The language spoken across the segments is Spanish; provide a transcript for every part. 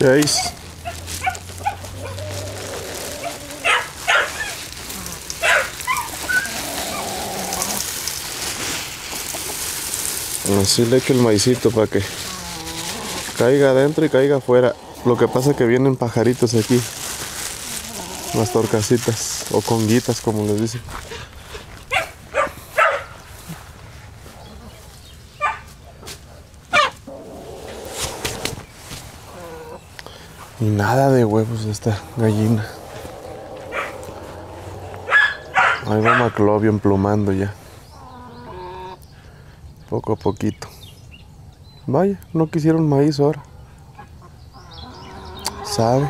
Chase. Así le echo el maicito para que caiga adentro y caiga afuera. Lo que pasa es que vienen pajaritos aquí. Las torcasitas o conguitas, como les dicen. Y nada de huevos de esta gallina. Ahí va Maclovio emplumando ya. Poco a poquito. Vaya, no quisieron maíz ahora. ¿Sabe?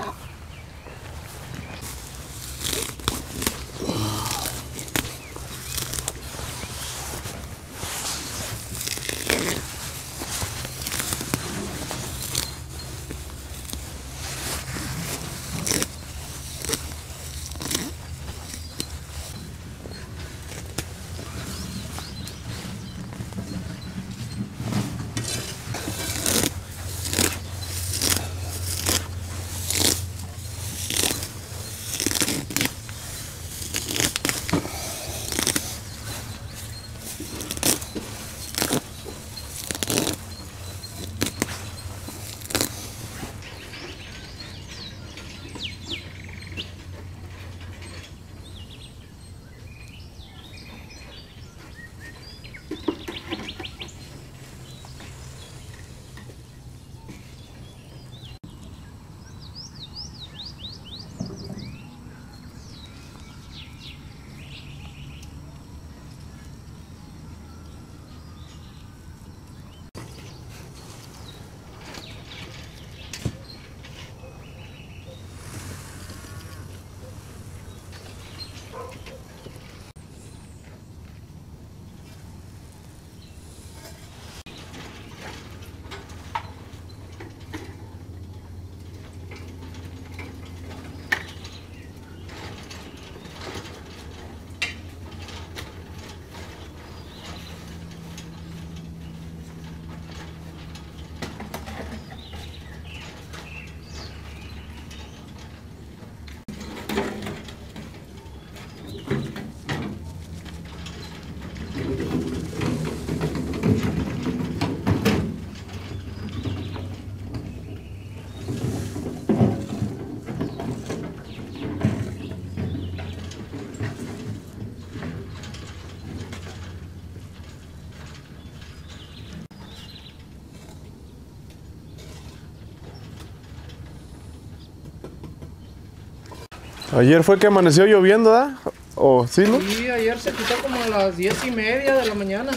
Ayer fue que amaneció lloviendo, ¿verdad? ¿O sí, no? Sí, ayer se quitó como a las 10:30 de la mañana.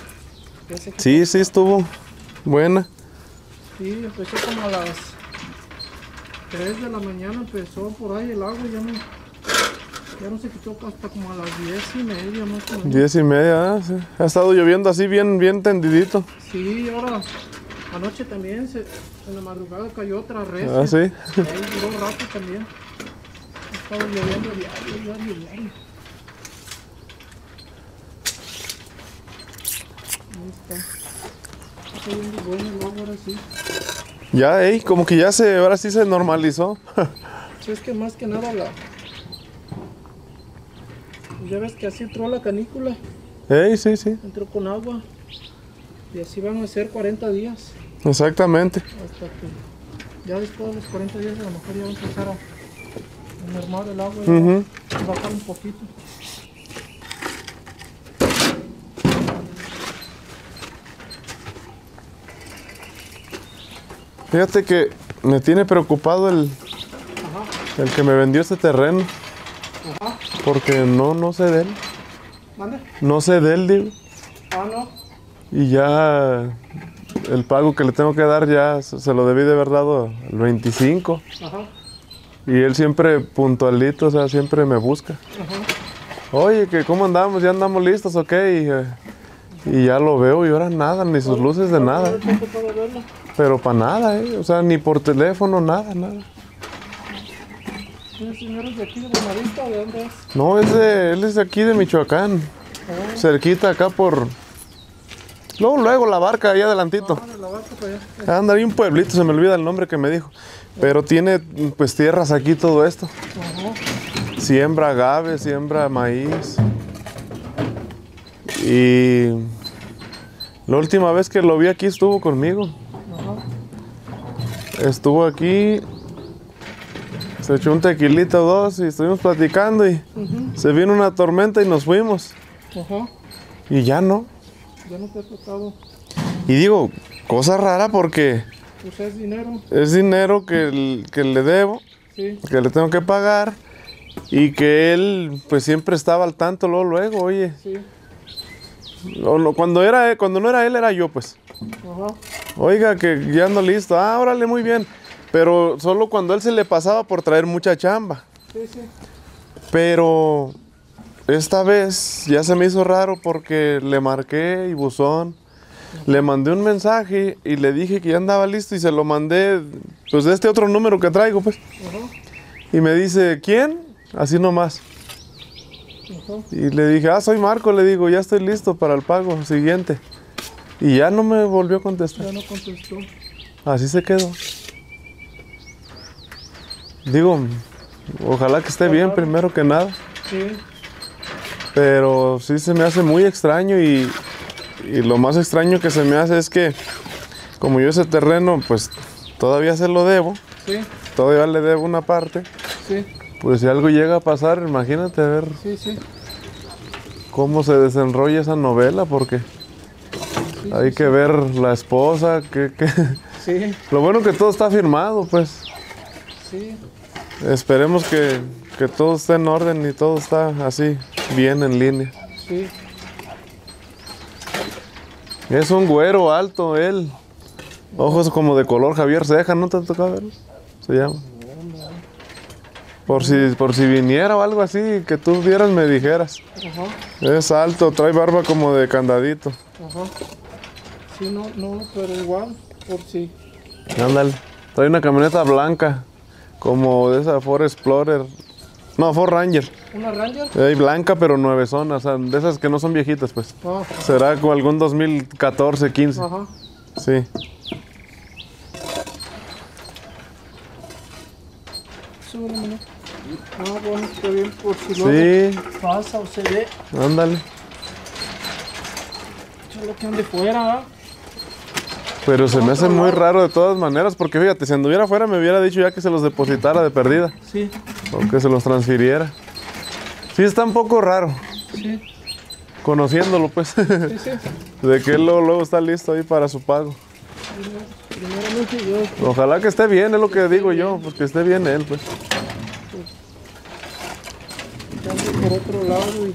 Sí, sí estuvo buena. Sí, empezó como a las 3 de la mañana, empezó por ahí el agua, ya no se quitó hasta como a las 10:30 más o menos. 10:30, ¿eh? Sí. Ha estado lloviendo así bien tendidito. Sí, ahora anoche también, en la madrugada cayó otra red. Ah, sí. Ahí duró un rato también. Ha estado lloviendo diario. Ahí está lloviendo bueno el agua ahora sí. Ya, como que ya ahora sí se normalizó. Sí, es que más que nada ya ves que así entró la canícula. Sí, sí. Entró con agua. Y así van a ser 40 días. Exactamente. Hasta que ya después de los 40 días a lo mejor ya va a empezar a mermar el agua y a bajar un poquito. Fíjate que me tiene preocupado el que me vendió este terreno. Ajá. Porque no sé de él. ¿Mande? No sé de él, digo. Ah, no. Y ya el pago que le tengo que dar ya se lo debí de haber dado el 25. Ajá. Y él siempre puntualito, o sea, siempre me busca. Ajá. Oye, que ¿cómo andamos? ¿Ya andamos listos? Ok. Y ya lo veo y ahora nada, ni sus luces de nada. Pero para nada, o sea, ni por teléfono, nada. ¿El señor es de aquí de Buenavista o de dónde es? No, él es de aquí de Michoacán. Cerquita acá por Luego la barca ahí adelantito. Ah, de la barca para allá. Anda, hay un pueblito, se me olvida el nombre que me dijo. Pero tiene pues tierras aquí todo esto. Ajá. Siembra agave, siembra maíz. Y la última vez que lo vi aquí estuvo conmigo. Ajá. Estuvo aquí, se echó un tequilita o dos y estuvimos platicando y se vino una tormenta y nos fuimos. Ajá. Y ya no. Ya no te ha tocado. Y digo, cosa rara porque Pues es dinero. es dinero que le debo, Sí. que le tengo que pagar y que él pues siempre estaba al tanto luego, oye. Sí. Cuando no era él, era yo pues. Ajá. Oiga, que ya ando listo. Ah, órale, muy bien. Pero solo cuando él se le pasaba por traer mucha chamba. Sí, sí. Pero esta vez ya se me hizo raro porque le marqué y buzón. Le mandé un mensaje y le dije que ya andaba listo y se lo mandé pues de este otro número que traigo pues. Ajá. Y me dice, ¿quién? Así nomás. Ajá. Y le dije, soy Marco, le digo, ya estoy listo para el pago siguiente. Y ya no me volvió a contestar. Ya no contestó. Así se quedó. Digo, ojalá que esté bien primero que nada. Sí. Pero sí se me hace muy extraño y lo más extraño que se me hace es que como yo ese terreno pues todavía se lo debo, Sí. todavía le debo una parte, Sí. pues si algo llega a pasar, imagínate a ver Sí, sí. cómo se desenrolla esa novela porque Sí, hay que ver la esposa, que sí. lo bueno que todo está firmado pues. Sí. Esperemos que todo esté en orden y todo está así, bien en línea. Sí. Es un güero alto él. Ojos como de color Javier Ceja, ¿no te ha tocado verlo? Se llama. Por si viniera o algo así, que tú vieras, me dijeras. Ajá. Es alto, trae barba como de candadito. Ajá. Sí, no, pero igual, por si. Ándale. Trae una camioneta blanca, como de esa Ford Explorer. No, Ford Ranger. ¿Una Ranger? Blanca pero nuevezona, o sea, de esas que no son viejitas, pues. Ah, Será como algún 2014, 15. ajá. Sí. Súbele, ¿no? Ah, bueno, está bien, por si Sí, luego pasa o se ve. ándale. Solo que ande fuera, ¿verdad? Pero se me hace muy raro de todas maneras, porque fíjate, si anduviera afuera me hubiera dicho ya que se los depositara de perdida, Sí, o que se los transfiriera. Sí, está un poco raro, sí, conociéndolo pues, sí, sí. de que él luego está listo ahí para su pago. Primeramente yo, Ojalá que esté bien, es lo que digo yo, pues que esté bien él, pues. que ande por otro lado y...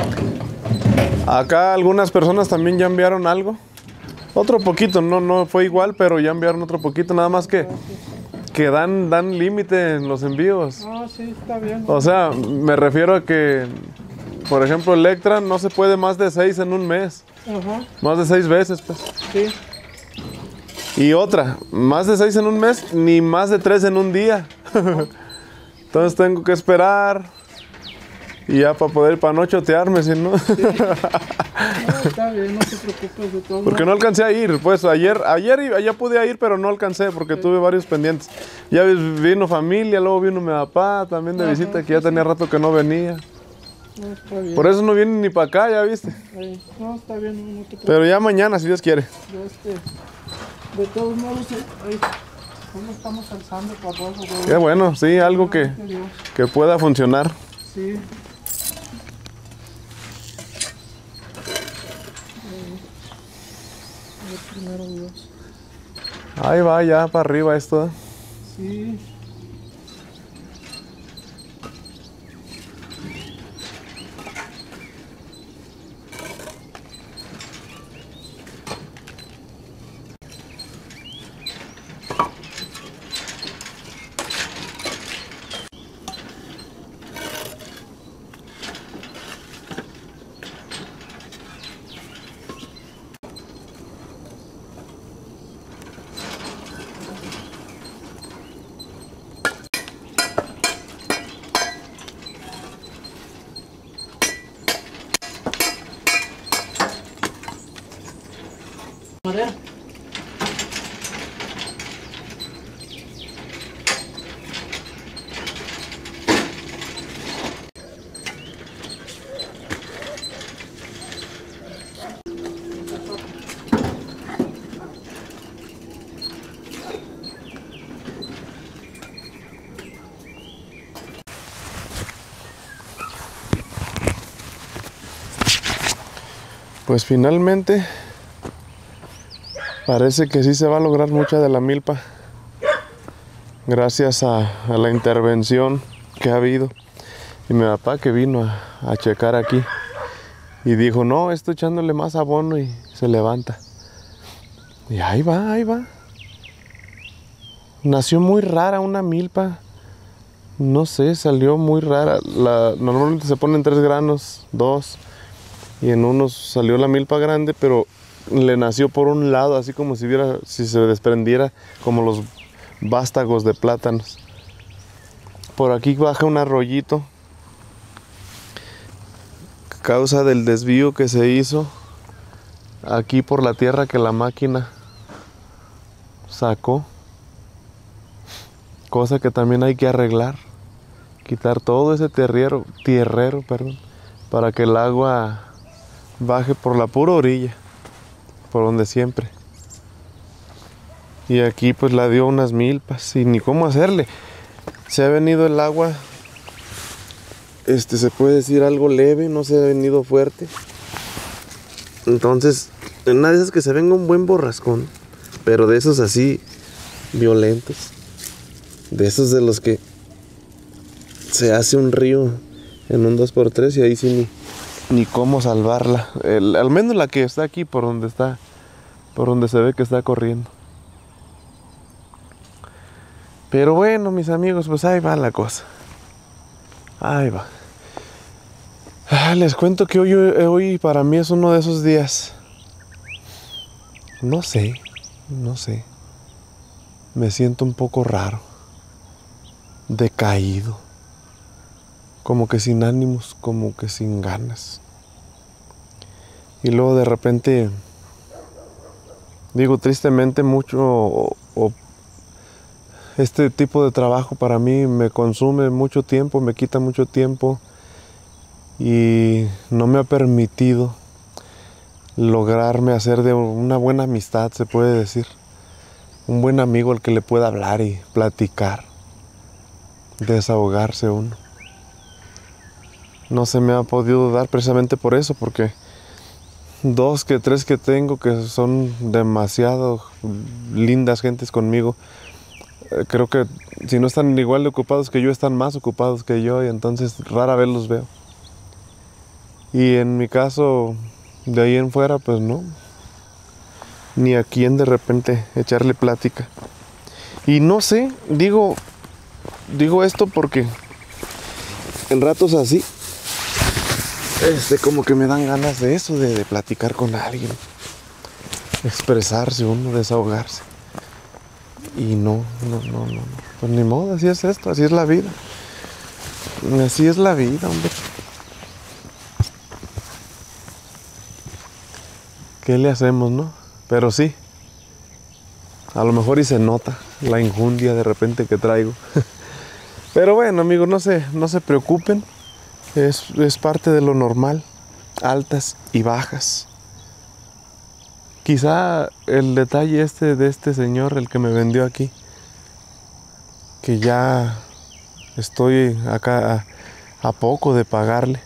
Acá algunas personas también ya enviaron algo. Otro poquito, no fue igual, pero ya enviaron otro poquito, nada más que dan límite en los envíos. Ah, sí, está bien. O sea, me refiero a que, por ejemplo, Electra no se puede más de 6 en un mes. Ajá, Más de 6 veces, pues. sí, Y otra, más de 6 en un mes, ni más de 3 en un día. Entonces tengo que esperar. Y ya para poder, para no chotearme, si no. no, está bien, no te preocupes de todo. Porque no alcancé a ir, pues ayer ya pude ir, pero no alcancé porque tuve varios pendientes. Ya vino familia, luego vino mi papá también de visita, que ya tenía rato que no venía. No, está bien. Por eso no viene ni para acá, ya viste. No, está bien, no te preocupes. Pero ya mañana, si Dios quiere. De todos modos, ahí, ¿cómo estamos alzando para abajo? Qué bueno, sí, algo que pueda funcionar. Sí. Primero Dios. Ahí va, ya para arriba esto. ¿Eh? Sí. Madera. Pues finalmente parece que sí se va a lograr mucha de la milpa, gracias a la intervención que ha habido. Y mi papá que vino a checar aquí y dijo, no, estoy echándole más abono y se levanta. Y ahí va, ahí va. Nació muy rara una milpa. No sé, salió muy rara. Normalmente se ponen 3 granos, 2. Y en unos salió la milpa grande, pero le nació por un lado, así como si se desprendiera, como los vástagos de plátanos. Por aquí baja un arroyito, a causa del desvío que se hizo aquí por la tierra que la máquina sacó. Cosa que también hay que arreglar, quitar todo ese tierrero, para que el agua baje por la pura orilla, por donde siempre. Y aquí pues la dio unas milpas y ni cómo hacerle. Se ha venido el agua, se puede decir algo leve, no se ha venido fuerte. Entonces, en una de esas que se venga un buen borrascón, pero de esos así violentos, de esos de los que se hace un río en un 2x3 y ahí sí ni cómo salvarla. Al menos la que está aquí por donde se ve que está corriendo. Pero bueno, mis amigos, pues ahí va la cosa. Ahí va. Les cuento que hoy para mí es uno de esos días. No sé. Me siento un poco raro. Decaído. Como que sin ánimos, como que sin ganas. Y luego de repente, digo tristemente mucho, este tipo de trabajo para mí me consume mucho tiempo, me quita mucho tiempo y no me ha permitido lograrme hacer de una buena amistad, se puede decir. Un buen amigo al que le pueda hablar y platicar, desahogarse uno. No se me ha podido dar precisamente por eso, porque 3 que tengo que son demasiado lindas gentes conmigo. Creo que si no están igual de ocupados que yo, están más ocupados que yo y entonces rara vez los veo. Y en mi caso, de ahí en fuera, pues no. Ni a quién de repente echarle plática. Y no sé, digo esto porque en ratos así, como que me dan ganas de eso, de platicar con alguien, expresarse uno, desahogarse. Y no, pues ni modo, así es esto, así es la vida. Así es la vida, hombre. ¿Qué le hacemos, no? Pero sí, a lo mejor y se nota la injundia de repente que traigo. Pero bueno, amigos, no se preocupen. Es parte de lo normal, altas y bajas. Quizá el detalle de este señor, el que me vendió aquí, que ya estoy acá a poco de pagarle.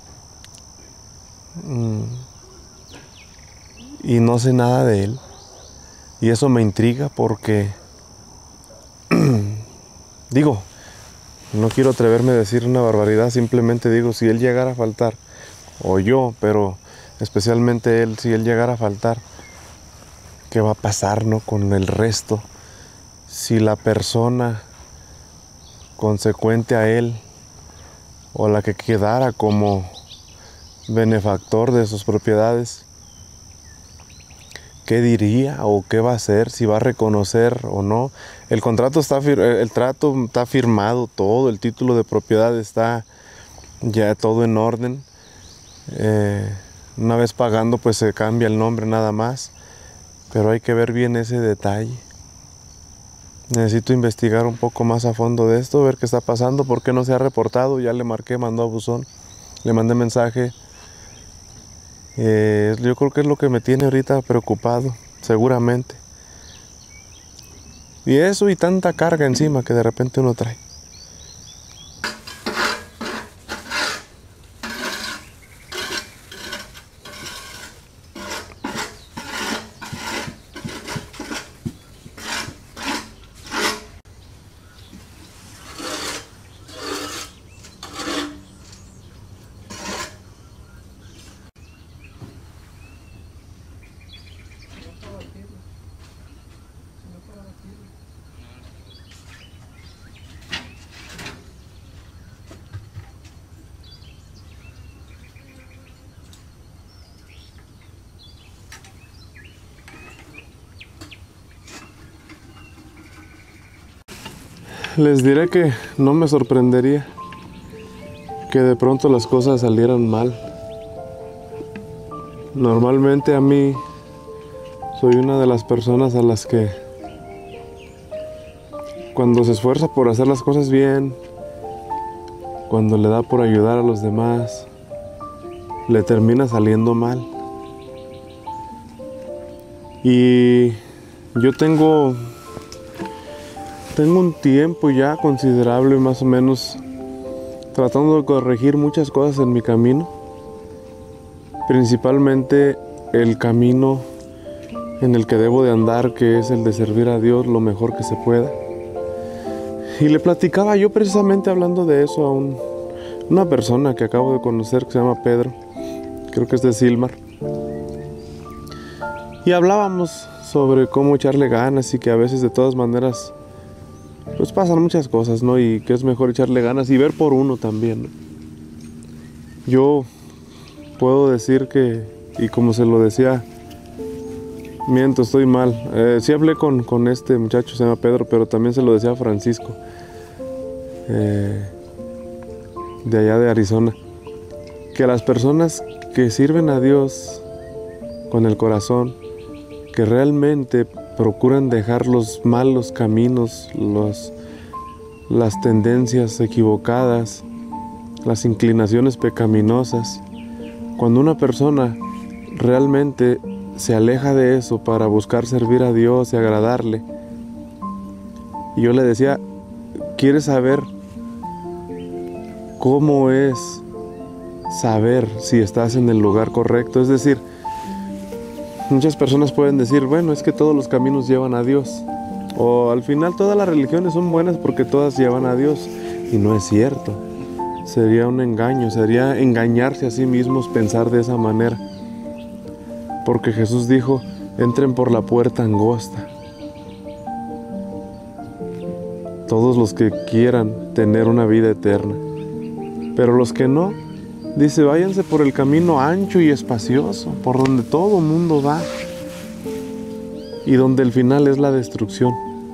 Y no sé nada de él. Y eso me intriga porque, digo, no quiero atreverme a decir una barbaridad, simplemente digo, si él llegara a faltar, o yo, pero especialmente él, si él llegara a faltar, ¿qué va a pasar, no, con el resto? Si la persona consecuente a él, o la que quedara como benefactor de sus propiedades, ¿qué diría o qué va a hacer? Si va a reconocer o no. El trato está firmado, todo, el título de propiedad está ya todo en orden. Una vez pagando, pues se cambia el nombre nada más. pero hay que ver bien ese detalle. Necesito investigar un poco más a fondo de esto, ver qué está pasando, por qué no se ha reportado. Ya le marqué, mandó a buzón, le mandé mensaje. Yo creo que es lo que me tiene ahorita preocupado, seguramente. Y eso y tanta carga encima que de repente uno trae. Les diré que no me sorprendería que de pronto las cosas salieran mal. Normalmente a mí soy una de las personas a las que cuando se esfuerza por hacer las cosas bien, cuando le da por ayudar a los demás, le termina saliendo mal. Y yo tengo un tiempo ya considerable, más o menos, tratando de corregir muchas cosas en mi camino, principalmente el camino en el que debo de andar, que es el de servir a Dios lo mejor que se pueda. Y le platicaba yo precisamente hablando de eso a una persona que acabo de conocer que se llama Pedro, creo que es de Silmar, y hablábamos sobre cómo echarle ganas y que a veces de todas maneras pues pasan muchas cosas, ¿no? Y que es mejor echarle ganas y ver por uno también, ¿no? Yo puedo decir que, y como se lo decía, miento, estoy mal. Sí hablé con este muchacho, se llama Pedro, pero también se lo decía a Francisco, de allá de Arizona, que las personas que sirven a Dios con el corazón, que realmente procuran dejar los malos caminos, las tendencias equivocadas, las inclinaciones pecaminosas. Cuando una persona realmente se aleja de eso para buscar servir a Dios y agradarle, y yo le decía, ¿quieres saber cómo es saber si estás en el lugar correcto? Es decir, muchas personas pueden decir, bueno, es que todos los caminos llevan a Dios. O al final todas las religiones son buenas porque todas llevan a Dios. Y no es cierto. Sería un engaño, sería engañarse a sí mismos pensar de esa manera. Porque Jesús dijo, entren por la puerta angosta. Todos los que quieran tener una vida eterna. Pero los que no, dice, váyanse por el camino ancho y espacioso, por donde todo mundo va, y donde el final es la destrucción.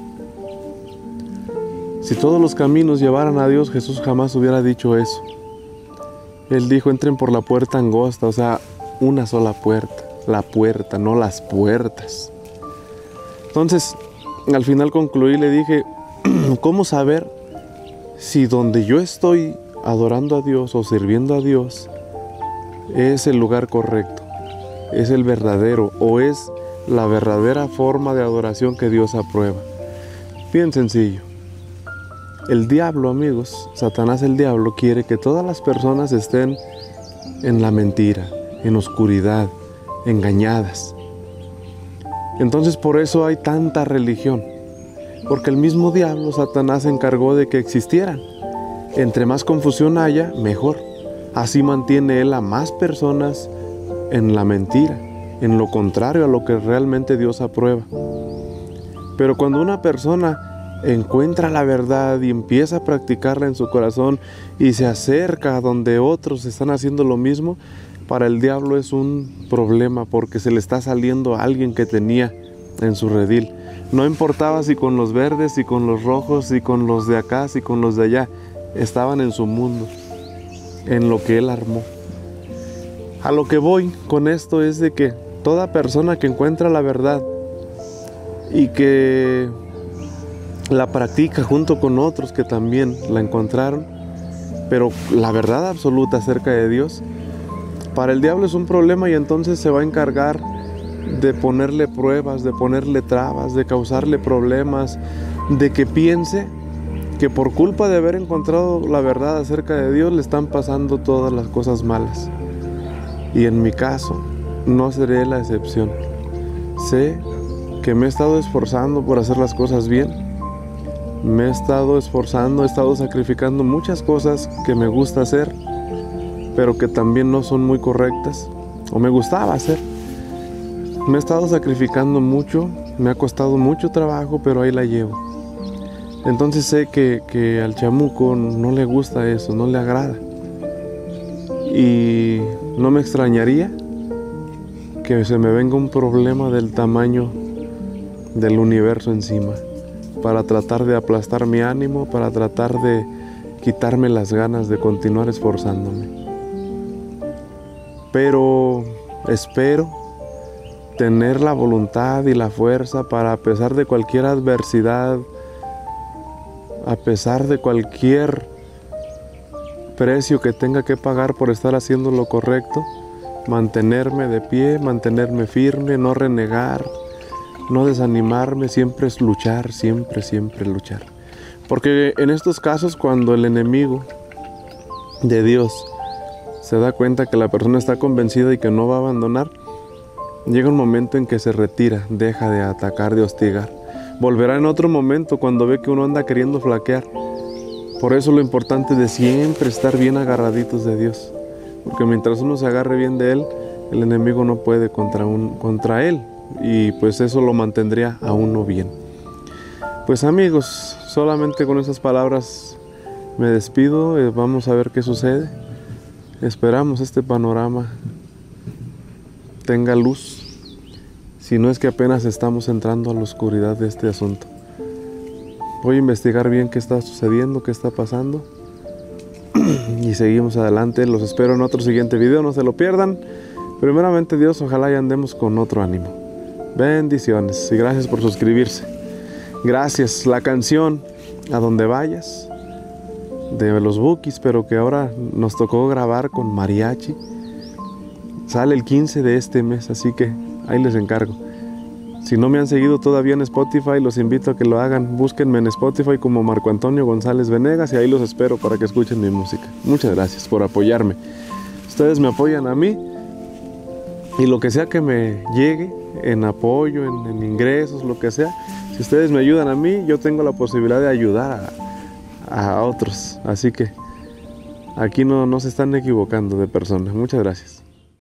Si todos los caminos llevaran a Dios, Jesús jamás hubiera dicho eso. Él dijo, entren por la puerta angosta, o sea, una sola puerta, la puerta, no las puertas. Entonces, al final concluí y le dije, ¿cómo saber si donde yo estoy adorando a Dios o sirviendo a Dios es el lugar correcto, es el verdadero o es la verdadera forma de adoración que Dios aprueba? Bien sencillo. El diablo, amigos, Satanás el diablo, quiere que todas las personas estén en la mentira, en oscuridad, engañadas. Entonces por eso hay tanta religión, porque el mismo diablo, Satanás, se encargó de que existieran. Entre más confusión haya, mejor. Así mantiene él a más personas en la mentira, en lo contrario a lo que realmente Dios aprueba. Pero cuando una persona encuentra la verdad y empieza a practicarla en su corazón y se acerca a donde otros están haciendo lo mismo, para el diablo es un problema porque se le está saliendo a alguien que tenía en su redil. No importaba si con los verdes, si con los rojos, si con los de acá, si con los de allá. Estaban en su mundo, en lo que él armó. A lo que voy con esto es de que toda persona que encuentra la verdad y que la practica junto con otros que también la encontraron, pero la verdad absoluta acerca de Dios, para el diablo es un problema y entonces se va a encargar de ponerle pruebas, de ponerle trabas, de causarle problemas, de que piense que por culpa de haber encontrado la verdad acerca de Dios le están pasando todas las cosas malas. Y en mi caso, no seré la excepción. Sé que me he estado esforzando por hacer las cosas bien. Me he estado esforzando, he estado sacrificando muchas cosas que me gusta hacer, pero que también no son muy correctas, o me gustaba hacer. Me he estado sacrificando mucho, me ha costado mucho trabajo, pero ahí la llevo. Entonces sé que al chamuco no le gusta eso, no le agrada. Y no me extrañaría que se me venga un problema del tamaño del universo encima, para tratar de aplastar mi ánimo, para tratar de quitarme las ganas de continuar esforzándome. Pero espero tener la voluntad y la fuerza para, a pesar de cualquier adversidad, a pesar de cualquier precio que tenga que pagar por estar haciendo lo correcto, mantenerme de pie, mantenerme firme, no renegar, no desanimarme, siempre es luchar, siempre luchar. Porque en estos casos, cuando el enemigo de Dios se da cuenta que la persona está convencida y que no va a abandonar, llega un momento en que se retira, deja de atacar, de hostigar. Volverá en otro momento cuando ve que uno anda queriendo flaquear. Por eso lo importante de siempre estar bien agarraditos de Dios. Porque mientras uno se agarre bien de Él, el enemigo no puede contra Él. Y pues eso lo mantendría a uno bien. Pues amigos, solamente con esas palabras me despido. Vamos a ver qué sucede. Esperamos este panorama tenga luz. Si no es que apenas estamos entrando a la oscuridad de este asunto. Voy a investigar bien qué está sucediendo, qué está pasando. Y seguimos adelante. Los espero en otro siguiente video, no se lo pierdan. Primeramente Dios, ojalá y andemos con otro ánimo. Bendiciones y gracias por suscribirse. Gracias. La canción A Donde Vayas de los Bukis, pero que ahora nos tocó grabar con mariachi, sale el 15 de este mes, así que ahí les encargo. Si no me han seguido todavía en Spotify, los invito a que lo hagan. Búsquenme en Spotify como Marco Antonio González Venegas y ahí los espero para que escuchen mi música. Muchas gracias por apoyarme. Ustedes me apoyan a mí y lo que sea que me llegue en apoyo, en ingresos, lo que sea, si ustedes me ayudan a mí, yo tengo la posibilidad de ayudar a otros. Así que aquí no se están equivocando de personas. Muchas gracias.